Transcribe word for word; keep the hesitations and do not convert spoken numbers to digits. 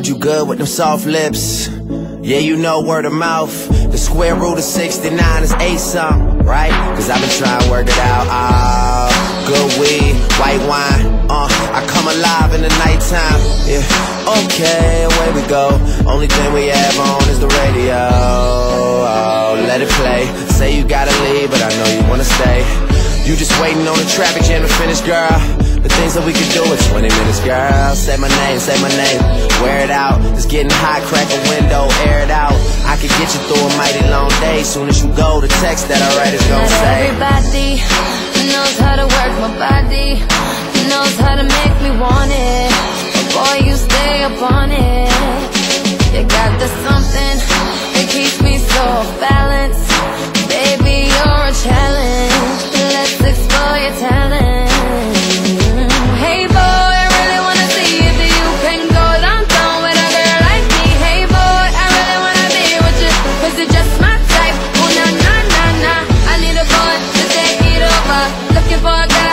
heard you good with them soft lips. Yeah, you know word of mouth. The square root of sixty-nine is eight something, right? Cause I've been trying to work it out. Ah, good weed, white wine. Uh, I come alive in the nighttime. Yeah, okay, away we go. Only thing we have on is the radio. Oh, let it play. Say you gotta leave, but I know you wanna stay. You just waiting on the traffic jam to finish, girl. The things that we could do in twenty minutes, girl. Say my name, say my name. Wear it out. It's getting hot, crack a window, air it out. I could get you through a mighty long day. Soon as you go, the text that I write is gonna Not say. everybody knows how to work my body, knows how to make me want it. But boy, you stay up on it. You got the something that keeps me so balanced. Baby, you're a challenge. Let's explore your talent. Hey boy, I really wanna see if you can go downtown with a girl like me. Hey boy, I really wanna be with you, cause you're just my type. Oh na na na na, I need a boy to take it over. Looking for a guy